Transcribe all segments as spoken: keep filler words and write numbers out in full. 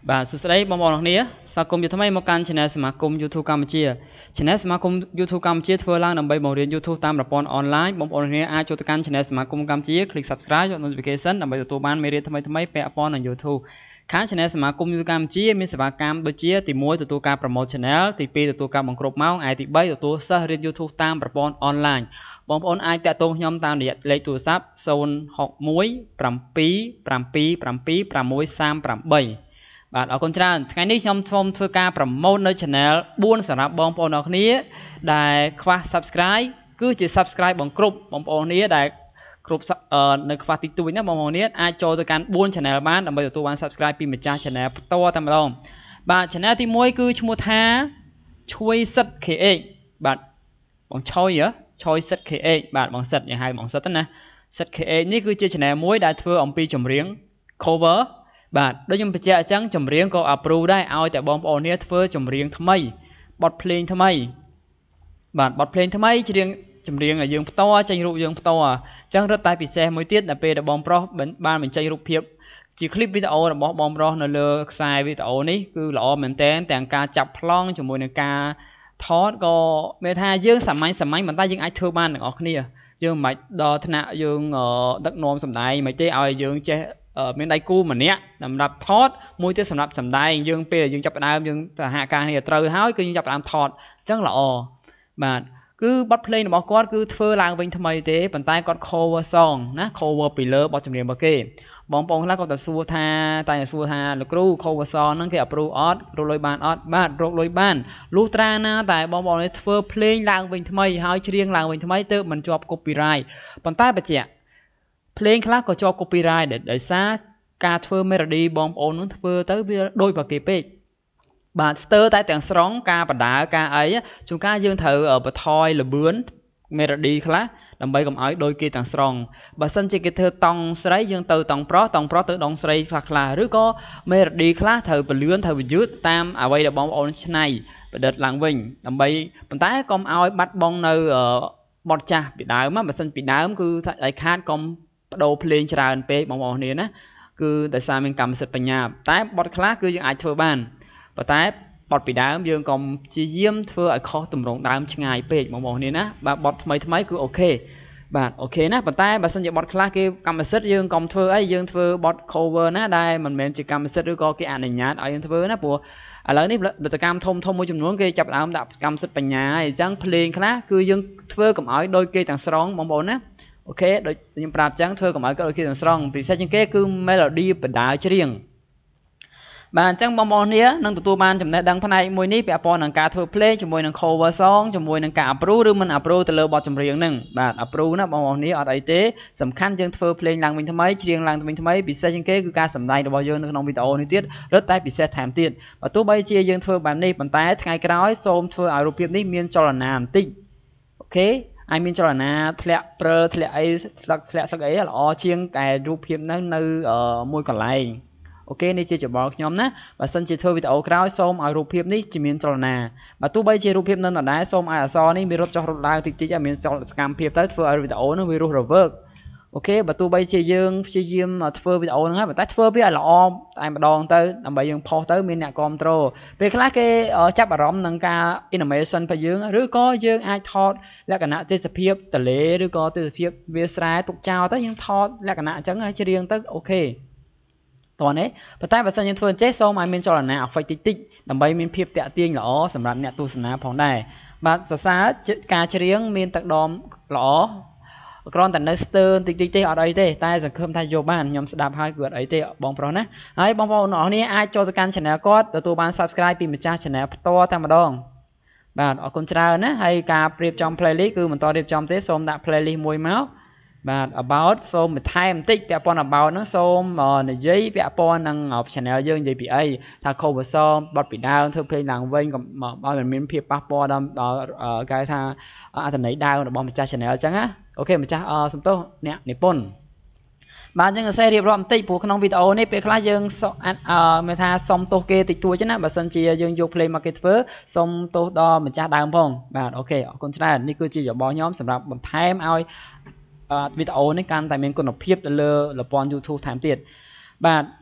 បាទសួស្តីបងប្អូនអរគ្នាស្វាគមន៍ជាថ្មីមកកាន់ Channel សមាគម YouTube កម្ពុជា Channel សមាគម YouTube កម្ពុជាធ្វើឡើងដើម្បីបង្រៀន YouTube តាមប្រព័ន្ធអនឡាញបងប្អូនគ្នាអាចចូលទៅកាន់ Channel សមាគមកម្ពុជា click Subscribe យក Notification ដើម្បីទទួលបានមេរៀនថ្មីៗពាក់ព័ន្ធនឹង YouTube ខាង Channel សមាគម YouTube កម្ពុជាមានសេវាកម្មដូចជាទីមួយទទួលការ Promote Channel ទីពីរទទួលការបង្គ្រប់ម៉ោងហើយទីបីទទួលសិស្សរៀន YouTube តាមប្រព័ន្ធអនឡាញបងប្អូនអាចតាក់ទងខ្ញុំតាមរយៈលេខទូរស័ព្ទ ศูนย์ หก หนึ่ง เจ็ด เจ็ด เจ็ด เจ็ด หก สาม แปด បាទអរគុណច្រើនថ្ងៃនេះខ្ញុំសូមធ្វើការប្រម៉ូទនៅ Channel បួនសម្រាប់បងប្អូនអរគ្នាដែលខ្វះ Subscribe គឺជា Subscribe បងគ្រប់បងប្អូនគ្នាដែលគ្រប់នៅខ្វះតិចតួចណាបងប្អូនគ្នាអាចចូលទៅកាន់បួន Channel បានដើម្បីទទួលបាន Subscribe ពីម្ចាស់ Channel ផ្ទាល់តែម្ដងបាទ Channel ទីមួយគឺឈ្មោះថាឈួយសិត ខេ អេច បាទបងឆុយហ៎ឆុយសិត ខេ អេច បាទបងសិតយ៉ាងហៅបងសិតណាសិត ខេ អេច នេះគឺជា Channel មួយដែលធ្វើអំពីចម្រៀង coverបាទដូចខ្ញុំបញ្ជាក់អញ្ចឹងចម្រៀងក៏ approve ដែរឲ្យតែបងប្អូនគ្នាធ្វើចម្រៀងថ្មីបទភ្លេងថ្មីបាទបទភ្លេងថ្មីច្រៀងចម្រៀងឲ្យយើងផ្ទាល់ចេញរូបយើងផ្ទាល់អញ្ចឹងរត់តែពិសេសមួយទៀតដល់ពេលដែលបងប្រុសបានបញ្ចេញរូបភាពជា clip វីដេអូរបស់បងប្រុសនៅលើខ្សែវីដេអូនេះគឺល្អមែនតើទាំងការចាប់ប្លង់ជាមួយនឹងការថតក៏មានថាយើងសាមញ្ញសាមញ្ញប៉ុន្តែយើងអាចធ្វើបានទាំងអស់គ្នាយើងមិនបាច់ដល់ថ្នាក់យើងដឹកនាំសម្ដែងមិនទេឲ្យយើងចេះមានដៃគូម្នាក់សម្រាប់ថតមួយទៀតសម្រាប់សម្ដែងយើងពេលយើងចាប់ផ្ដើមយើងសហការគ្នាត្រូវហើយគឺយើងចាប់ផ្ដើមថតអញ្ចឹងល្អបាទគឺបទភ្លេងរបស់គាត់គឺធ្វើឡើងវិញថ្មីទេប៉ុន្តែគាត់ cover song ណា cover ពីលើបទចម្រៀងរបស់គេបងប្អូនខ្លះគាត់ទៅសួរថាតែសួរថាលោកគ្រូ cover song ហ្នឹងគេ approve អត់រកលុយបានអត់បាទរកលុយបានលុះត្រាណាតែបងប្អូននេះធ្វើភ្លេងឡើងវិញថ្មីហើយច្រៀងឡើងវិញថ្មីទើបមិនជាប់ copyright ប៉ុន្តែបញ្ជាក់ភ្លេងខ្លះក៏ជាប់ copyright ដោយសារការធ្វើ melody បងប្អូននឹងធ្វើទៅវាដូចប្រគេពេកបាទស្ទើរតែទាំងស្រុងការបដាការអីជួនកាលយើងត្រូវបន្ថយលឿន melody ខ្លះដើម្បីកុំឲ្យដូចគេទាំងស្រុងបើសិនជាគេធ្វើតង់ស្រីយើងទៅតង់ប្រុសតង់ប្រុសទៅដងស្រីខ្លះខ្លះឬក៏ melody ខ្លះត្រូវពលឿនត្រូវយឺតតាមអ្វីដែលបងប្អូនច្នៃប្រឌិតឡើងវិញដើម្បីប៉ុន្តែកុំឲ្យបាត់បង់នៅបទចាស់ពីដើមបើសិនពីដើមគឺឲ្យខាតកុំបដូរភ្លេងច្រើនពេកបងប្អូនគ្នាណាគឺដោយសារមានកម្មសិទ្ធិបញ្ញាតែបទខ្លះគឺយើងអាចធ្វើបានប៉ុន្តែបទពីដើមយើងកុំព្យាយាមធ្វើឲ្យខុសទម្រង់ដើមឆ្ងាយពេកបងប្អូនគ្នាណាបាទបទថ្មីថ្មីគឺអូខេបាទអូខេណាប៉ុន្តែបើសិនជាបទខ្លះគេកម្មសិទ្ធិយើងកុំធ្វើអីយើងធ្វើបទ cover ណាដែលមិនមែនជាកម្មសិទ្ធិឬក៏គេអនុញ្ញាតឲ្យយើងធ្វើណាព្រោះឥឡូវនេះផលិតកម្មធំធំមួយចំនួនគេចាប់ដើមដាក់កម្មសិទ្ធិបញ្ញាអញ្ចឹងភ្លេងខ្លះគឺយើងធ្វើកុំឲ្យដូចគេទាំងស្រុងបងប្អូនណាអូខេដូចខ្ញុំប្រាប់អញ្ចឹងធ្វើកុំឲ្យដូចគេទាំងស្រុងពិសេសជាងគេគឺ melody បណ្ដាច្រៀងបាទអញ្ចឹងបងប្អូនគ្នានឹងទទួលបានចំណេះដឹងផ្នែកមួយនេះពាក់ព័ន្ធនឹងការធ្វើភ្លេងជាមួយនឹង cover song ជាមួយនឹងការ approve ឬមិន approve ទៅលើបទចម្រៀងហ្នឹងបាទ approve ណាបងប្អូនគ្នាអត់អីទេសំខាន់យើងធ្វើភ្លេងឡើងវិញថ្មីច្រៀងឡើងវិញថ្មីពិសេសជាងគេគឺការសម្ដែងរបស់យើងនៅក្នុងវីដេអូនេះទៀតរឹតតែពិសេសថែមទៀតបើទោះបីជាយើងធ្វើបែបនេះប៉ុន្តែថ្ងៃក្រោយសូមធ្វើឲ្យរូបភាពនេះមានចលនាបន្តិចអូខេឲ្យមានចលនាធ្លាក់ព្រើធ្លាក់អីស្លឹកធ្លាក់ស្លឹកអីល្អជាងតែរូបភាពនៅនៅមួយកន្លែងអូខេនេះជាច្បងខ្ញុំណាបើសិនជាធ្វើវីដេអូក្រោយសូមឲ្យរូបភាពនេះជាមានចលនាបើទោះបីជារូបភាពនៅដដែលសូមឲ្យអក្សរនេះមានរត់ចុះរត់ឡើងតិចតិចឲ្យមានសកម្មភាពទៅធ្វើឲ្យវីដេអូនោះវារស់រវើកអូខេបើទោះបីជាយើងព្យាយាមធ្វើវីដេអូហ្នឹងហើយប៉ុន្តែធ្វើវាឲ្យល្អតែម្ដងទៅដើម្បីយើងផុសទៅមានអ្នកគ្រប់គ្រងពេលខ្លះគេចាប់អារម្មណ៍នឹងការ animation របស់យើងឬក៏យើងអាចថតលក្ខណៈទេសភាពទលេឬក៏ទេសភាពវាស្រែទុកចោលទៅយើងថតលក្ខណៈអញ្ចឹងហើយច្រៀងទៅអូខេតោះនេះប៉ុន្តែបើសិនយើងធ្វើអញ្ចេះសូមឲ្យមានចលនា effect តិចតិចដើម្បីមានភាពតាក់ទាញល្អសម្រាប់អ្នកទស្សនាផងដែរបាទសរសើរការច្រៀងមានទឹកដមល្អគ្រាន់តែនៅស្ទើរតិចតិចទេអត់អីទេតែសង្ឃឹមថាយកបានខ្ញុំស្ដាប់ហើយគឺអត់អីទេបងប្រុសណាហើយបងប្អូនអរគ្នាអាចចូលទៅកាន់ Channel គាត់ទទួលបាន Subscribe ពីម្ចាស់ Channel ផ្ទាល់តែម្ដងបាទអរគុណច្រើនណាហើយការប្រៀបចំ playlist គឺមិនតរៀបចំទេសូមដាក់ playlist មួយមកបាទ about សូមបន្ថែមបន្តិចពាក់ព័ន្ធ about ហ្នឹងសូមនិយាយពាក់ព័ន្ធនឹង channel យើងនិយាយពីអីថា cover song បទពីដើមធ្វើភ្លេងឡើងវិញកុំឲ្យมันមានភាពប៉ះពាល់ដល់គេថាអត្ថន័យដើមរបស់ម្ចាស់ channel អញ្ចឹងណាអូខេម្ចាស់សំទោសអ្នកនិពន្ធបាទអញ្ចឹងសរសេររៀបរាប់បន្តិចព្រោះក្នុងវីដេអូនេះពេលខ្លះយើងមានថាសុំទោសគេតិចតួចណាបើសិនជាយើងយកភ្លេងមកគេធ្វើសុំទោសដល់ម្ចាស់ដើមផងបាទអូខេអរគុណច្រើននេះគឺជារបស់ខ្ញុំសម្រាប់បន្ថែមឲ្យវីដេអូនេះកាន់តែមានគុណភាពទៅលើប្រព័ន្ធ YouTube ថែមទៀតបាទ អូ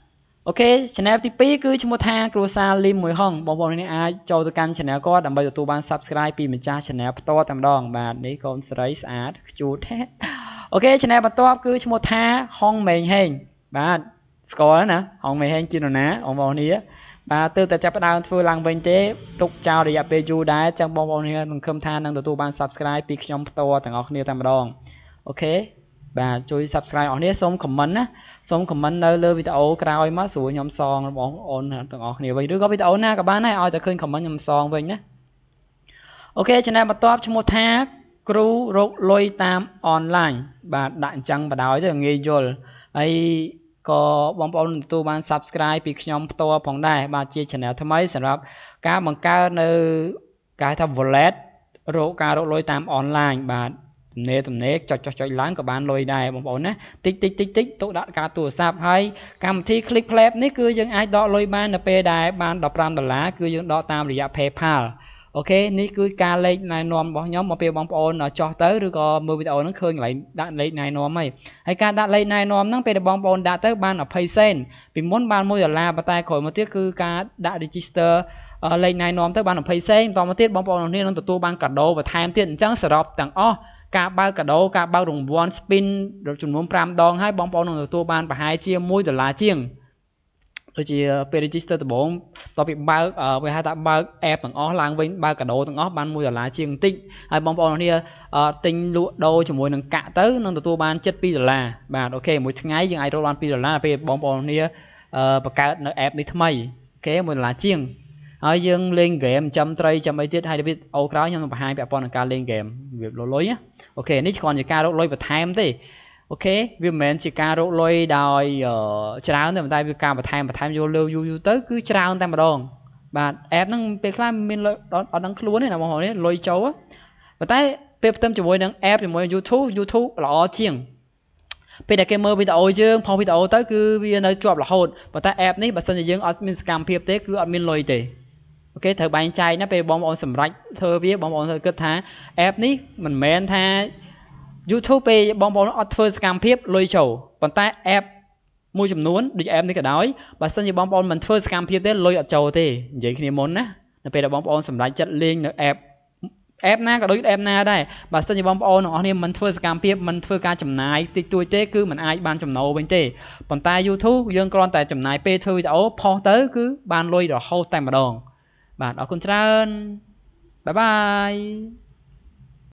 ok channel ទីពីរគឺឈ្មោះថាគ្រួសារលីមមួយហុងបងប្អូននេះអាចចូលទៅកាន់ channel គាត់ដើម្បីទទួលបាន subscribe ពីម្ចាស់ channel ផ្ទាល់តែម្ដងបាទនេះកូនស្រីស្អាតខ្ជូតអូខេ channel បន្ទាប់គឺឈ្មោះថាហុងមេងហេងបាទស្គាល់ណាហុងមេងហេងជានរណាបងប្អូននេះបាទទើបតែចាប់ផ្ដើមធ្វើឡើងវិញទេទុកចោលរយៈពេលយូរដែរចឹងបងប្អូននេះនឹងខំថានឹងទទួលបាន subscribe ពីខ្ញុំផ្ទាល់ទាំងអស់គ្នាតែម្ដងអូខេបាទជួយ subscribe អស់នេះសូម comment ណាសូម comment នៅលើវីដេអូក្រោយមកស្រួលខ្ញុំសងបងប្អូនទាំងអស់គ្នាវិញឬក៏វីដេអូណាក៏បានដែរឲ្យតែឃើញ comment ខ្ញុំសងវិញណាអូខេ channel បន្ទាប់ឈ្មោះថាគ្រូរកលុយតាម online បាទដាក់អញ្ចឹងបដ ாய் ទៅងាយយល់ហើយក៏បងប្អូនទទួលបាន subscribe ពីខ្ញុំផ្ទាល់ផងដែរបាទជា channel ថ្មីសម្រាប់ការបង្កើតនៅគេថា wallet រកការរកលុយតាម online បាទទំនេរទំនេរចុចចុចចុចឡើងក៏បានលុយដែរបងប្អូនណាតិចតិចតិចតិចទុកដាក់ការទូរស័ព្ទហើយកម្មវិធី click play នេះគឺយើងអាចដកលុយបាននៅពេលដែលបានដប់ប្រាំដុល្លារគឺយើងដកតាមរយៈ PayPal អូខេនេះគឺការលេខណែនាំរបស់ខ្ញុំមកពេលបងប្អូនចោះទៅឬក៏មើលវីដេអូហ្នឹងឃើញកន្លែងដាក់លេខណែនាំហើយហើយការដាក់លេខណែនាំហ្នឹងពេលដែលបងប្អូនដាក់ទៅបានยี่สิบសេនពីមុនបានមួយដុល្លារប៉ុន្តែក្រោយមកទៀតគឺការដាក់ register លេខណែនាំទៅបានยี่สิบសេនបន្តមកទៀតបងប្អូននឹងទទួលបានកាដូបន្ថែមទៀតអញ្ចឹងសរុបទាំងអស់ការបើកកាដូការបើករង្វាន់ spin ចំនួនfiveដងហើយបងប្អូននឹងទទួលបានប្រហែលជាoneដុល្លារជាងដូចជាពេល register ដំបូងតពីបើកវាហៅថាបើក app ទាំងអស់ឡើងវិញបើកកាដូទាំងអស់បានoneដុល្លារជាងបន្តិចហើយបងប្អូននេះទិញលក់ដូរជាមួយនឹងកាក់ទៅនឹងទទួលបានseventy-twoដុល្លារបាទអូខេមួយថ្ងៃយើងអាចរកបានtwoដុល្លារពេលបងប្អូននេះបង្កើតនៅ app នេះថ្មីអូខេoneដុល្លារជាងហើយយើងលេង game ចាំត្រីចាំអីទៀតហើយវីដេអូក្រោយខ្ញុំនឹងបង្ហាញពាក់ព័ន្ធនឹងការលេង game វាលុយណាអូខេនេះគ្រាន់តែការរកលុយបន្ថែមទេអូខេវាមិនមែនជាការរកលុយដោយច្រើនទេប៉ុន្តែវាការបន្ថែមបន្ថែមយកលើយូរយូរទៅគឺច្រើនតែម្ដងបាទ app ហ្នឹងពេលខ្លះមានអត់ដឹងខ្លួនទេណាបងប្អូននេះលុយចូលប៉ុន្តែពេលផ្ទឹមជាមួយនឹង app ជាមួយ YouTube YouTube ល្អជាងពេលដែលគេមើលវីដេអូយើងផុសវីដេអូទៅគឺវានៅជាប់រហូតប៉ុន្តែ app នេះបើសិនជាយើងអត់មានសកម្មភាពទេគឺអត់មានលុយទេអូខេត្រូវបែងចែកណាពេលបងប្អូនសម្រេចធ្វើវាបងប្អូនត្រូវគិតថា app នេះមិនមែនថា YouTube ពេលបងប្អូនអត់ធ្វើសកម្មភាពលុយចូលប៉ុន្តែ app មួយចំនួនដូច app នេះក៏ដោយបើសិនជាបងប្អូនមិនធ្វើសកម្មភាពទេលុយអត់ចូលទេនិយាយគ្នាមុនណានៅពេលដែលបងប្អូនសម្រេចចិត្តលេងនៅ app app ណាក៏ដូច app ណាដែរបើសិនជាបងប្អូនទាំងអស់គ្នាមិនធ្វើសកម្មភាពមិនធ្វើការចំណាយតិចតួចទេគឺមិនអាចបានចំណូលវិញទេប៉ុន្តែ YouTube យើងគ្រាន់តែចំណាយពេលធ្វើវីដេអូផុសទៅគឺបានលុយរហូតតែម្ដងបាទអរគុណច្រើនបាយបាយ